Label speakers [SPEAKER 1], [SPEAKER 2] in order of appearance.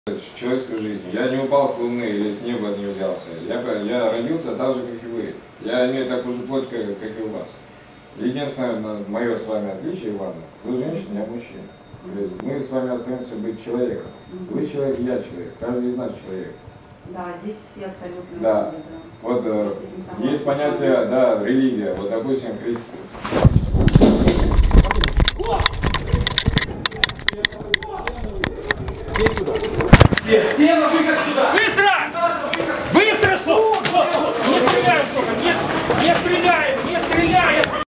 [SPEAKER 1] человеческую жизнь. Я не упал с Луны или с неба не взялся. Я родился так же, как и вы. Я имею такую же плоть, как и у вас. Единственное мое с вами отличие, Ивана, вы женщина, я мужчина. То есть мы с вами остаемся быть человеком. Вы человек, я человек. Каждый из нас человек.
[SPEAKER 2] Да, здесь все абсолютно.
[SPEAKER 1] Да. Вот есть понятие, да, религия. Вот, допустим,
[SPEAKER 3] Все! Тело, выход сюда! Быстро! Быстро, что? Не стреляй, сука! Не стреляй!